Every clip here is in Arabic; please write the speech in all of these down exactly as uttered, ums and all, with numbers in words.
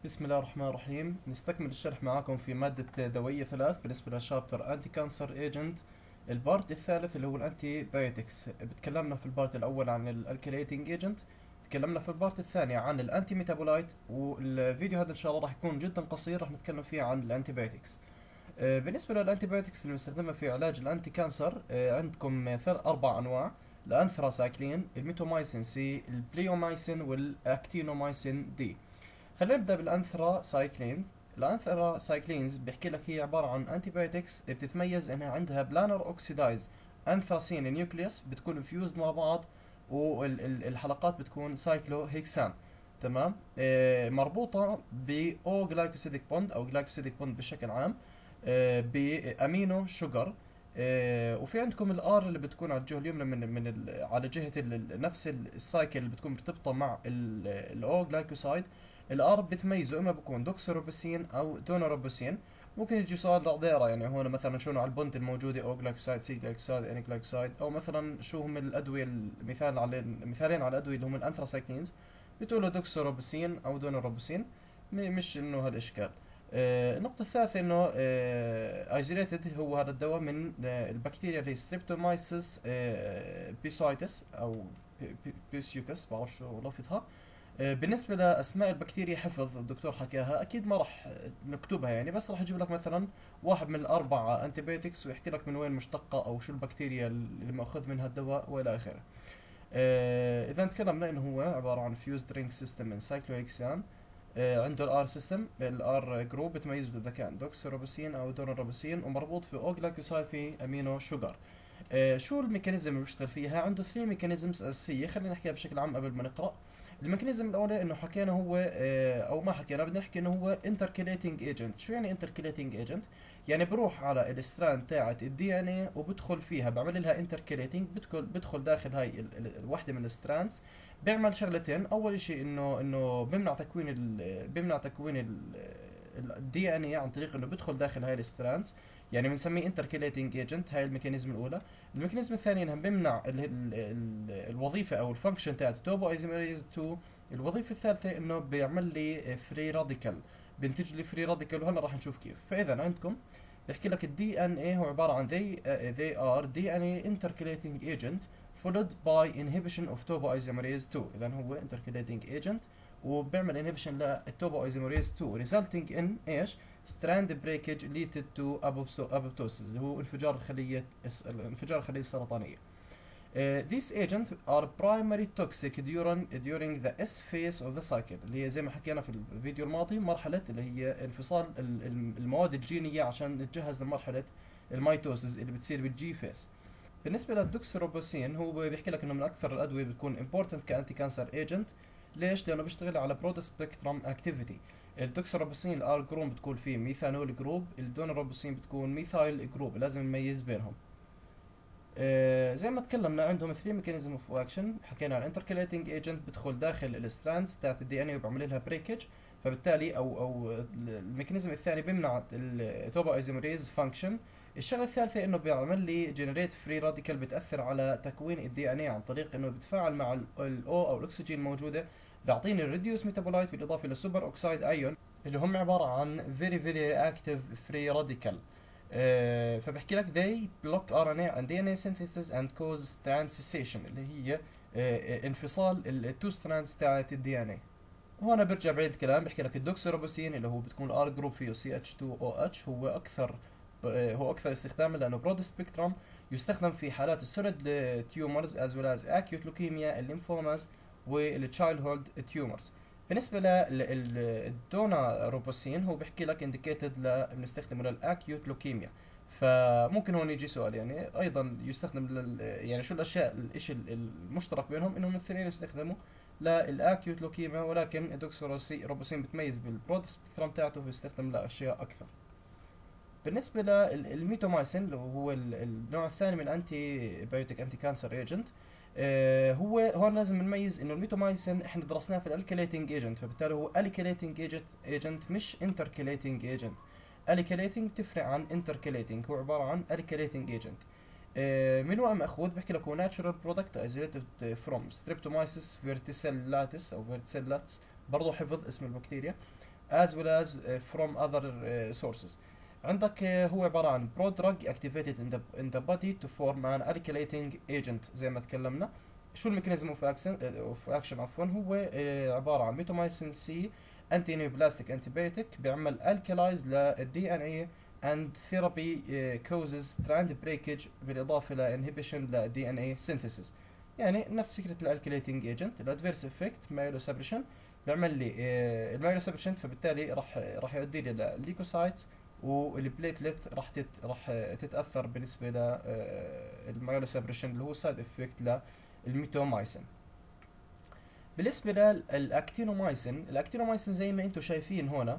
بسم الله الرحمن الرحيم. نستكمل الشرح معاكم في مادة دوائية ثلاث بالنسبة لشابتر أنتي كانسر ايجنت. البارت الثالث اللي هو الأنتي بايوتكس. بتكلمنا في البارت الأول عن الألكيليتنج ايجنت، تكلمنا في البارت الثاني عن الأنتي ميتابولايت، والفيديو هذا إن شاء الله راح يكون جدا قصير، راح نتكلم فيه عن الأنتي بايوتكس. بالنسبة للأنتي بايوتكس اللي بنستخدمها في علاج الأنتي كانسر، عندكم ثلاث أربع أنواع: الأنثراسايكلين، الميتومايسين سي، البليومايسين، والأكتينومايسين دي. خلينا نبدا بالانثرا سايكلين. الانثرا سايكلينز بيحكي لك هي عباره عن انتي بايوتكس بتتميز انها عندها بلانر اوكسيدايز انثراسين نيوكليوس، بتكون فيوزد مع بعض، والحلقات بتكون سايكلو هيكسان. تمام. آه مربوطه ب او جلايكوسيديك بوند او جلايكوسيديك بوند بشكل عام، آه بامينو شوجر. آه وفي عندكم الار اللي بتكون على الجهه اليمنى من من ال على جهه ال نفس السايكل اللي بتكون مرتبطه مع الاو جلايكوسايد. الار بتميزه اما بكون دوكسوروبوسين او دونوروبوسين. ممكن يجي سؤال تقديره، يعني هون مثلا شو نوع البوند الموجوده، او جلايكوسايد، سي جلايكوسايد، ان جلايكوسايد، او مثلا شو هم الادويه، المثال على مثالين على الادويه اللي هم الانثراسايكلينز، بتقولوا دوكسوروبوسين او دونوروبوسين. مش انه هالاشكال. آه النقطة الثالثة انه ايزوليتد هو هذا الدواء من آه البكتيريا اللي هي ستريبتومايسيس آه بيسايتس او بيسيوتس، بعرف شو لفظها. بالنسبة لأسماء البكتيريا حفظ الدكتور حكاها، أكيد ما راح نكتبها يعني، بس راح يجيب لك مثلا واحد من الأربعة أنتيبيوتكس ويحكي لك من وين مشتقة أو شو البكتيريا اللي مأخوذ منها الدواء وإلى آخره. آه إذا تكلمنا إنه هو عبارة عن فيوزد رينج سيستم من سايكلوهكسان. آه عنده الار سيستم، الار جروب بتميزه إذا كان دوكسيروبوسين أو دونوروبوسين، ومربوط في أوجلايكوسايد في أمينو شوجر. آه شو الميكانيزم اللي بيشتغل فيها؟ عنده ثري ميكانيزمز أساسية، خلينا نحكيها بشكل عام قبل ما نقرأ. الميكانيزم الاولى انه حكينا هو اه او ما حكينا، بدنا نحكي انه هو انتركيليتنج ايجنت. شو يعني انتركيليتنج ايجنت؟ يعني بروح على الستراند تاعت الدي ان اي وبدخل فيها، بعمل لها انتركيليتنج، بدخل بدخل داخل هاي الوحده من الستراندز. بيعمل شغلتين: اول شيء انه انه بيمنع تكوين ال بيمنع تكوين الدي ان اي عن طريق انه بدخل داخل هاي الستراندز، يعني بنسميه انتركيليتنج ايجنت. هاي الميكانيزم الاولى. الميكانيزم الثاني انها بيمنع ال ال ال الوظيفه او الفانكشن تاعت توبو ايزوميريز اثنين. الوظيفه الثالثه انه بيعمل لي فري راديكال، بينتج لي فري راديكال، وهلا راح نشوف كيف. فاذا عندكم بيحكي لك الدي ان اي هو عباره عن they, uh, they are دي ان اي intercalating agent followed by inhibition of topoisomerase اثنين. اذا هو intercalating agent وبيعمل انهبيشن للتوبويزوميريز اثنين resulting in ايش؟ ستراند بريكج leaded to apoptosis، اللي هو انفجار الخليه انفجار الخليه السرطانيه. Uh, these agents are primary toxic during during the S phase of the cycle، اللي هي زي ما حكينا في الفيديو الماضي، مرحله اللي هي انفصال المواد الجينيه عشان نتجهز لمرحله الميتوسيس اللي بتصير بالجي فيس. بالنسبه للدوكسوروبوسين، هو بيحكي لك انه من اكثر الادويه بتكون important كانتي كانسر ايجنت. ليش؟ لانه بيشتغل على برود سبيكترم اكتيفيتي. الدوكسوروبوسين الار جروب بتكون فيه ميثانول جروب، الدونوروبوسين بتكون ميثايل جروب، لازم نميز بينهم. آه زي ما تكلمنا عندهم ثري ميكانيزم اوف اكشن. حكينا عن انتركيليتنج ايجنت بدخل داخل الستراندز تاعت الدي ان اي وبعمل لها بريكج، فبالتالي او او الميكانيزم الثاني بيمنع التوبو ايزوميريز فانكشن. الشغله الثالثه انه بيعمل لي جنريت فري راديكال، بتاثر على تكوين الدي ان اي عن طريق انه بيتفاعل مع الاو او الاكسجين الموجوده، بيعطيني الريديوس ميتابولايت بالاضافه للسوبر اوكسايد ايون اللي هم عباره عن فيري فيري اكتيف فري راديكال. Uh, فبحكي لك they block ار ان اي and دي ان اي synthesis and cause strand cessation، اللي هي uh, انفصال التو strands تاعت الدي ان اي. وهنا برجع بعيد الكلام، بحكي لك الدوكسوروبوسين اللي هو بتكون الار جروب فيه سي اتش اثنين او اتش، هو اكثر uh, هو اكثر استخداما لانه برود سبيكترم، يستخدم في حالات السوليد تيومرز as well as acute leukemia، الليمفوماز، والتشايلد هولد تيومرز. بالنسبه للدوناروبوسين هو بيحكي لك انديكيتد ل بنستخدمه للاكيوت لوكيميا. فممكن هون يجي سؤال، يعني ايضا يستخدم لل يعني شو الاشياء الشيء المشترك بينهم؟ انهم الاثنين يستخدموا للاكيوت لوكيميا، ولكن الدوكسوروبوسين بتميز بالبرود سبيكترم تاعته، بيستخدم لاشياء اكثر. بالنسبه للميتومايسين اللي هو النوع الثاني من الانتي بايوتيك انتي كانسر ايجنت، آه هو هون لازم نميز انه الميتومايسين احنا درسناه في الالكيليتنج ايجنت، فبالتالي هو الكيليتنج ايجنت ايجنت مش انتركيليتنج ايجنت. الكيليتنج تفرق عن انتركيليتنج، هو عباره عن الكيليتنج ايجنت. آه من وين ماخوذ؟ بحكي لك هو ناتشورال برودكت ايزوليتد فروم ستريبتومايسيس فيرتيسيلاتس او فيرتيسيلاتس، برضه حفظ اسم البكتيريا. as well as uh, from other uh, sources. عندك uh, هو عبارة عن prodrug activated in the in the body to form an alkylating agent زي ما تكلمنا. شو الميكانيزم اوف اكشن اوف اكشن عفوا؟ هو uh, عبارة عن ميتومايسين سي انتي نيوبلاستيك انتيبيوتيك بيعمل الكلايز للدي ان اي and therapy uh, causes strand breakage بالاضافة ل inhibition ل دي ان اي synthesis. يعني نفس فكرة الالكيليتنج ايجنت. الادفيرس افكت مايلو سبريشن بيعمل لي المايلو سبريشن، فبالتالي راح راح يؤدي لي للليكوسايتس والبليتلت راح تت راح تتاثر بالنسبه للمايلو سبريشن اللي هو سايد افكت للميتومايسين. بالنسبه للاكتينومايسين، الاكتينومايسين زي ما انتم شايفين هنا،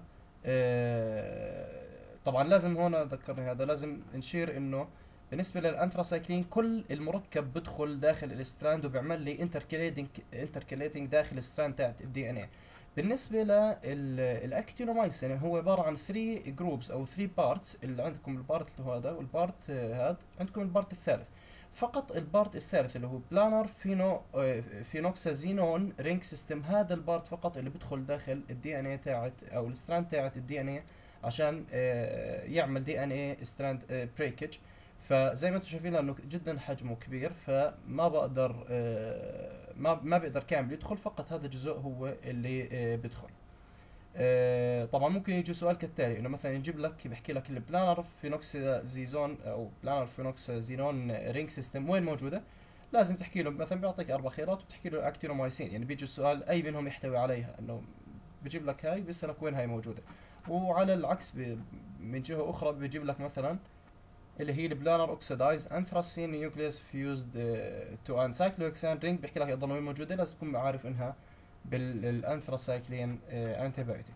طبعا لازم هنا ذكرني هذا، لازم نشير انه بالنسبه للانثراسايكلين كل المركب بدخل داخل الستراند وبيعمل لي انتركليتنج انتركليتنج داخل الستراند تاعت الدي ان اي. بالنسبه للاكتينومايسين هو عباره عن ثلاثة جروبس او ثلاثة بارتس. اللي عندكم البارت اللي هو هذا والبارت هذا، عندكم البارت الثالث. فقط البارت الثالث اللي هو بلانر فينو فينوكسازينون رينج سيستم، هذا البارت فقط اللي بدخل داخل الدي ان اي تاعت او الستراند تاعت الدي ان اي عشان يعمل دي ان اي ستراند بريكج. فزي ما انتم شايفين لانه جدا حجمه كبير فما بقدر ما ما بقدر كامل يدخل، فقط هذا الجزء هو اللي بيدخل. طبعا ممكن يجي سؤال كالتالي، انه مثلا يجيب لك بيحكي لك البلانر فينوكسازيزون او بلانر فينوكسازينون رينج سيستم وين موجوده، لازم تحكي له مثلا بيعطيك اربع خيارات وبتحكي له اكتينومايسين. يعني بيجي السؤال اي منهم يحتوي عليها، انه بيجيب لك هاي بيسالك وين هاي موجوده. وعلى العكس من جهه اخرى بيجيب لك مثلا اللي هي البلانر اوكسيدايز انثراسين نيوكليوس فيوزد تو ان سايكلوهكسان رينج، بيحكي لك ايضا وين موجوده، لازم تكون عارف انها بالانثراسايكلين انتيبيوتيك.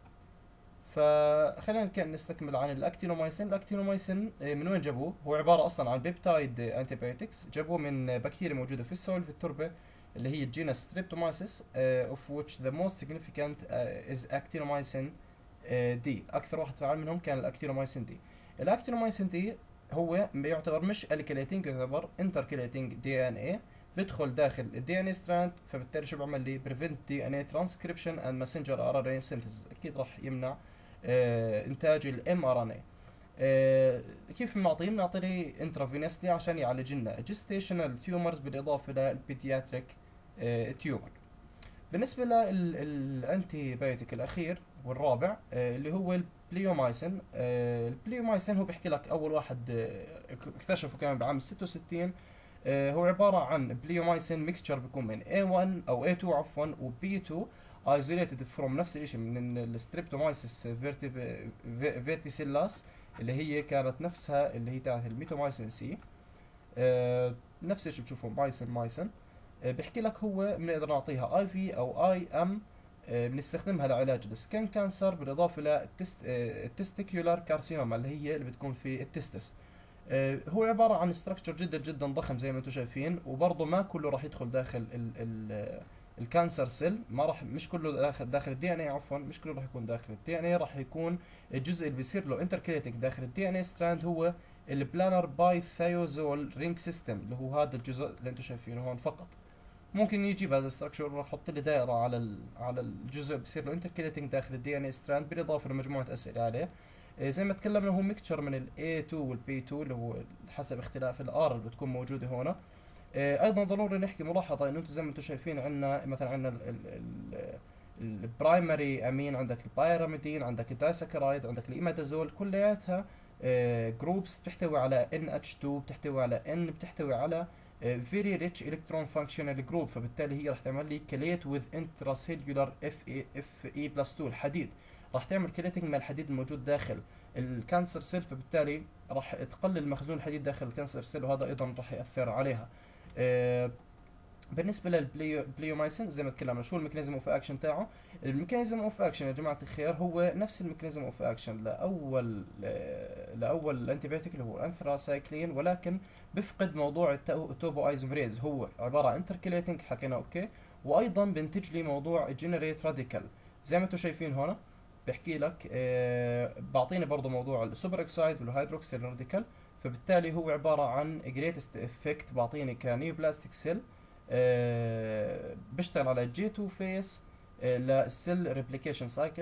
فخلينا نستكمل عن الاكتينومايسين. الاكتينومايسين من وين جابوه؟ هو عباره اصلا عن بيبتايد انتيبيوتكس، جابوه من بكتيريا موجوده في السويل في التربه اللي هي الجينس ستريبتومايسيس اوف which the most significant uh, is actinomycin uh, D. اكثر واحد فعال منهم كان الاكتينومايسين دي. الاكتينومايسين دي هو بيعتبر مش الكليتنج، يعتبر انتركليتنج دي ان اي، بيدخل داخل الدي ان اي ستراند، فبالتالي شو بيعمل لي؟ بريفنت دي ان اي ترانسكريبشن اند ماسنجر ار ان اي سينثيسيس، اكيد راح يمنع آه انتاج الام ار ان اي. آه كيف بنعطيه؟ بنعطي لي انترافينسلي عشان يعالج لنا جستيشنال تيومرز بالاضافه للبيدياتريك آه تيومر. بالنسبه للانتي بايوتيك الاخير والرابع آه اللي هو البليومايسين. آه البليومايسين هو بيحكي لك اول واحد آه اكتشفه كمان بعام ستة وستين. آه هو عباره عن بليومايسين ميكستشر بيكون من إيه وان او إيه تو عفوا و بي تو isolated from نفس الشيء من الستريبتومايسيس فيرتيسيلاس اللي هي كانت نفسها اللي هي تاعت الميتومايسين سي. آه نفس الشيء بتشوفه مايسين مايسين. آه بيحكي لك هو بنقدر نعطيها اي في او اي ام، بنستخدمها لعلاج السكن كانسر بالاضافه للتستيكيولار كارسينوما اللي هي اللي بتكون في التستس. هو عباره عن استراكشر جدا جدا ضخم زي ما انتم شايفين، وبرضه ما كله راح يدخل داخل ال ال الكانسر سيل، ما راح مش كله داخل داخل الدي ان اي عفوا مش كله راح يكون داخل الدي ان اي، راح يكون الجزء اللي بيصير له انتركليتنج داخل الدي ان اي ستراند هو البلانر باي ثايوزول رينج سيستم اللي هو هذا الجزء اللي انتم شايفينه هون فقط. ممكن يجيب هذا الاستراكشر وراح يحط لي دائره على ال على الجزء بصير له انتركليتنج داخل الدي ان اي ستراند بالاضافه لمجموعه اسئله عليه. إيه زي ما تكلمنا هو ميكتشر من ال إيه تو وال بي تو اللي هو حسب اختلاف الار اللي بتكون موجوده هنا. إيه ايضا ضروري نحكي ملاحظه انه انتم زي ما انتم شايفين عندنا مثلا عندنا البرايمري امين، عندك البايراميدين، عندك الدايسكرايد، عندك الايمادازول، كلياتها جروبس بتحتوي على إن إتش تو، بتحتوي على N، بتحتوي على فيري ريتش الكترون فانكشنال جروب، فبالتالي هي راح تعمل لي كليت وذ انتراسيلولار اف اي اف اي بلس اثنين الحديد، راح تعمل كليتنج مع الحديد الموجود داخل الكانسر سيل، فبالتالي راح تقلل مخزون الحديد داخل الكانسر سيل وهذا ايضا راح ياثر عليها. أه بالنسبه للبليومايسين زي ما تكلمنا شو الميكانيزم اوف اكشن تاعه؟ الميكانيزم اوف اكشن يا جماعه الخير هو نفس الميكانيزم اوف اكشن لاول لاول انتيبيوتيك اللي هو انثراسايكلين، ولكن بفقد موضوع التوبو ايزومريز، هو عباره عن انتركليتنج حكينا اوكي، وايضا بنتج لي موضوع جنريت راديكال زي ما انتم شايفين هنا. بحكي لك آه بعطيني برضه موضوع السوبر اوكسايد والهيدروكسيل راديكال، فبالتالي هو عباره عن جريتست افكت بعطيني كنيوبلاستيك سيل. آه بيشتغل على جي تو فيس آه للسيل ريبليكيشن سايكل.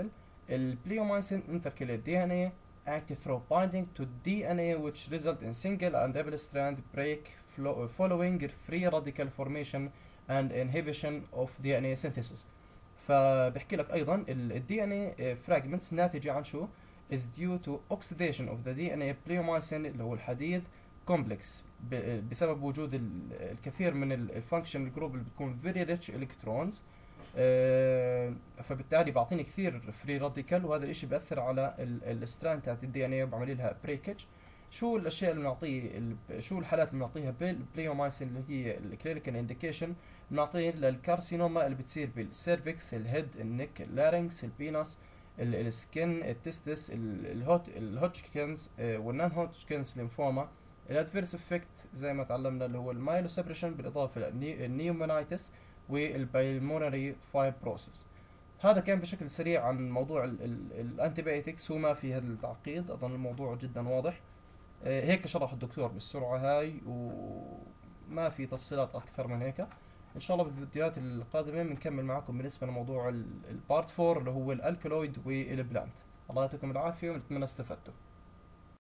البليومايسين intercalate دي إن إيه act through binding to دي إن إيه which result in single and double strand break following free radical formation and inhibition of دي إن إيه synthesis. فبحكي لك ايضا ال دي إن إيه fragments ناتجة عن شو is due to oxidation of the دي إن إيه pleomycin اللي هو الحديد complex بسبب وجود الكثير من الفانكشن جروب اللي بتكون very rich electrons. آه فبالتالي بعطيني كثير فري راديكال، وهذا الاشي بيأثر على الستراند تاعت الدي ان اي وبعمل لها بريكج. شو الاشياء اللي بنعطيه، شو الحالات اللي بنعطيها بالبليومايسين اللي هي الكلينيكال انديكيشن؟ بنعطيه للكارسينوما اللي بتصير بالسيرفكس، الهيد، النك، اللارynx، البينس، السكن، التستس، الهوت الهوتشكنز والنان هوتشكنز ليمفوما. الادفيرس افكت زي ما تعلمنا اللي هو المايلو سبريشن بالاضافه للنيومونايتس والبايلمونري فايبروسيس. هذا كان بشكل سريع عن موضوع الانتيبيوتكس، وما في هذا التعقيد، اظن الموضوع جدا واضح. هيك شرح الدكتور بالسرعه هاي وما في تفصيلات اكثر من هيك. ان شاء الله بالفيديوهات القادمه بنكمل معكم بالنسبه لموضوع البارت فور اللي هو الالكالويد والبلانت. الله يعطيكم العافيه ونتمنى استفدتوا.